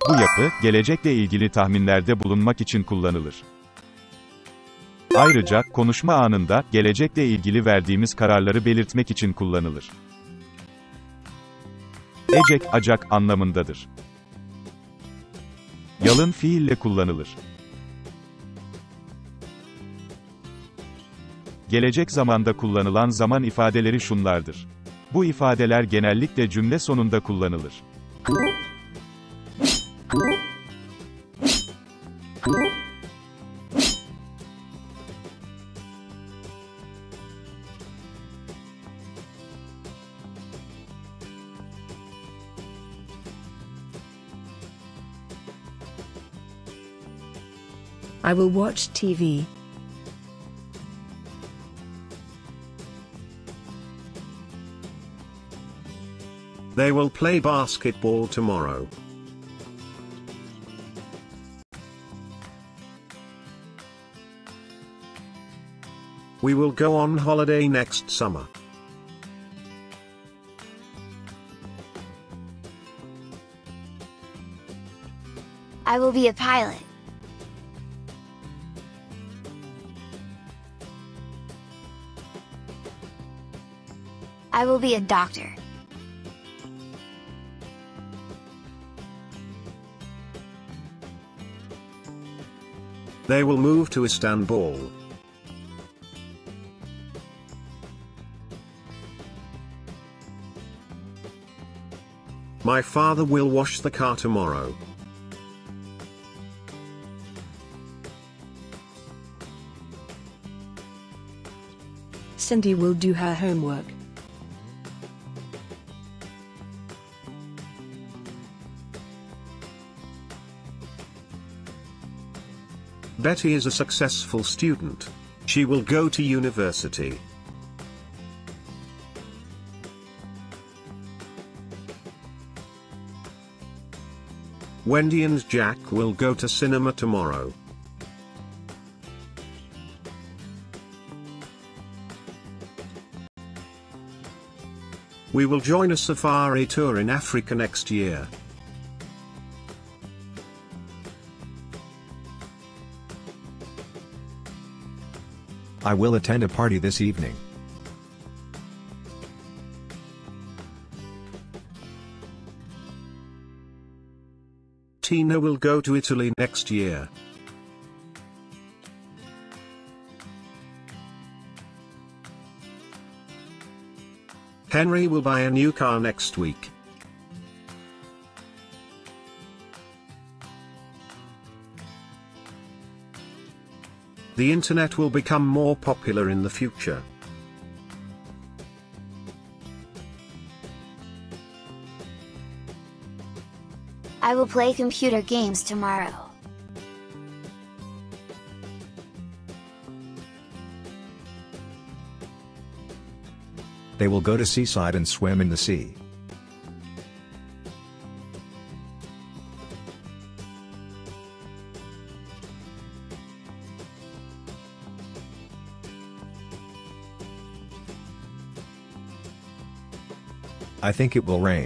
Bu yapı, gelecekle ilgili tahminlerde bulunmak için kullanılır. Ayrıca, konuşma anında, gelecekle ilgili verdiğimiz kararları belirtmek için kullanılır. Ecek, acak anlamındadır. Yalın fiille kullanılır. Gelecek zamanda kullanılan zaman ifadeleri şunlardır. Bu ifadeler genellikle cümle sonunda kullanılır. I will watch TV. They will play basketball tomorrow. We will go on holiday next summer. I will be a pilot. I will be a doctor. They will move to Istanbul. My father will wash the car tomorrow. Cindy will do her homework. Betty is a successful student. She will go to university. Wendy and Jack will go to cinema tomorrow. We will join a safari tour in Africa next year. I will attend a party this evening. Tina will go to Italy next year. Henry will buy a new car next week. The internet will become more popular in the future. I will play computer games tomorrow. They will go to seaside and swim in the sea. I think it will rain.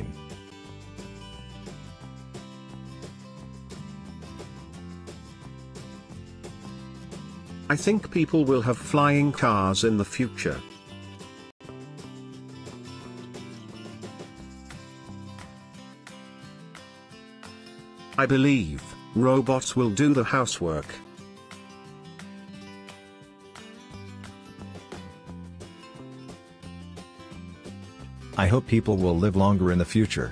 I think people will have flying cars in the future. I believe robots will do the housework. I hope people will live longer in the future.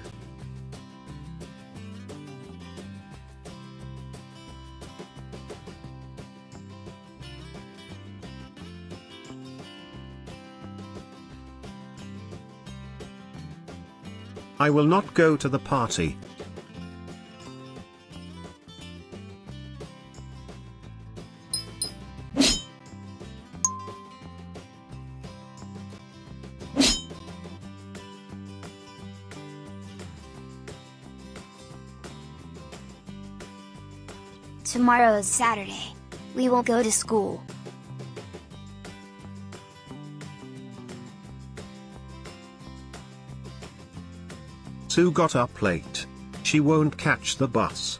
I will not go to the party. Tomorrow is Saturday. We won't go to school. Sue got up late. She she won't catch the bus.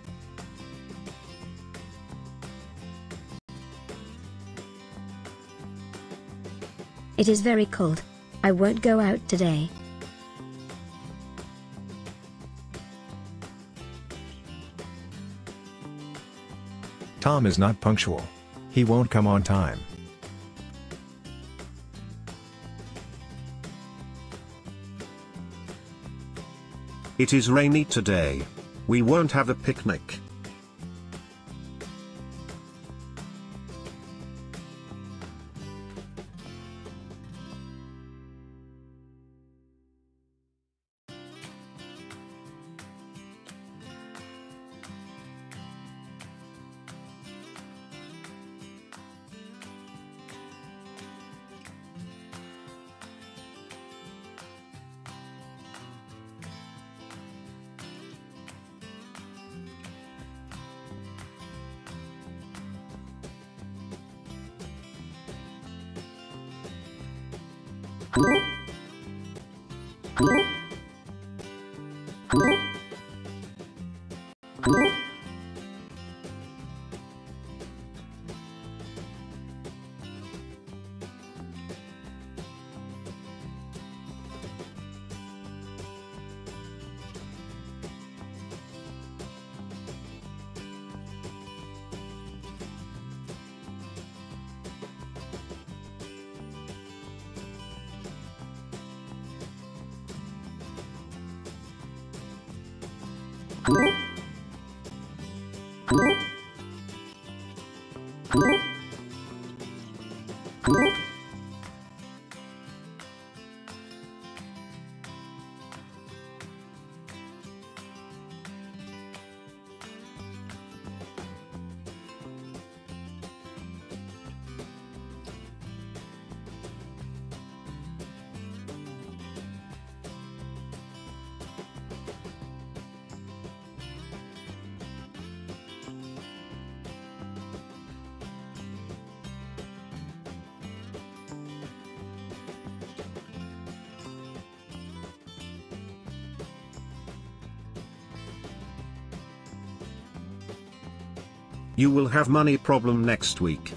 It is very cold. I won't go out today. Tom is not punctual. He won't come on time. It is rainy today. We won't have a picnic. You will have money problem next week.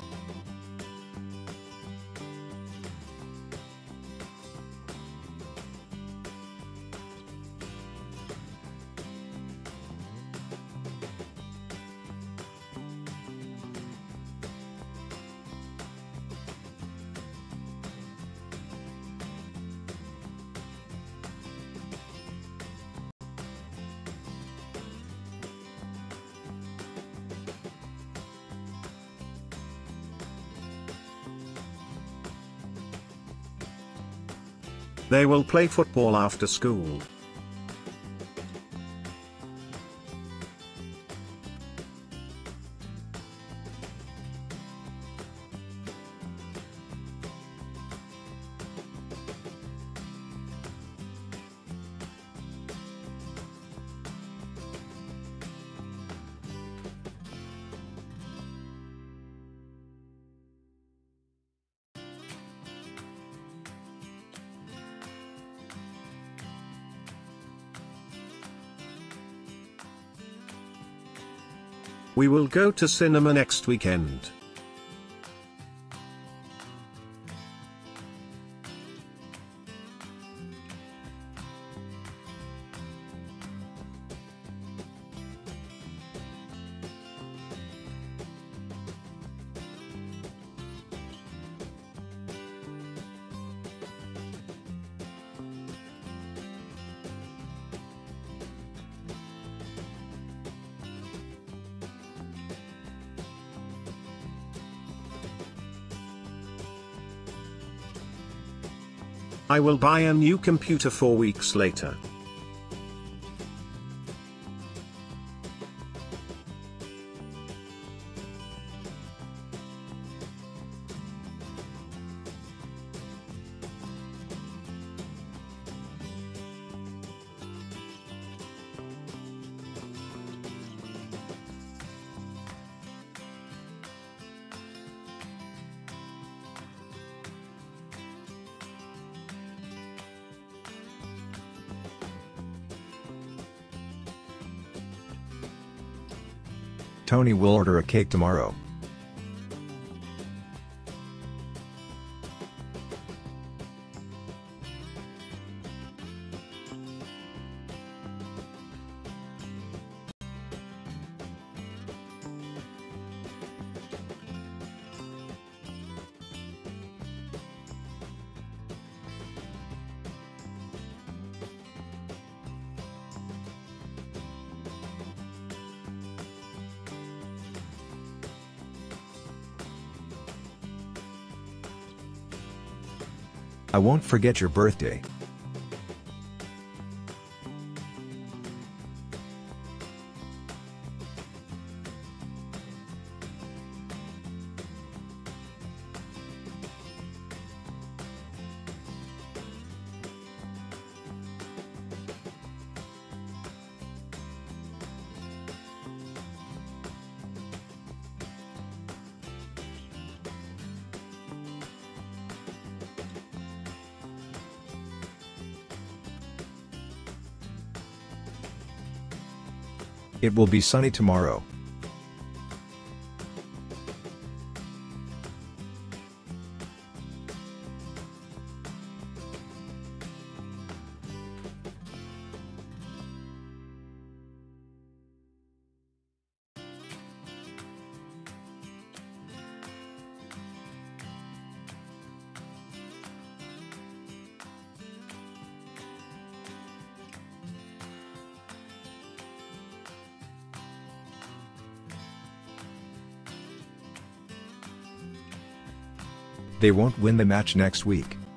They will play football after school. We will go to cinema next weekend. I will buy a new computer 4 weeks later. Tony will order a cake tomorrow. I won't forget your birthday. It will be sunny tomorrow. They won't win the match next week.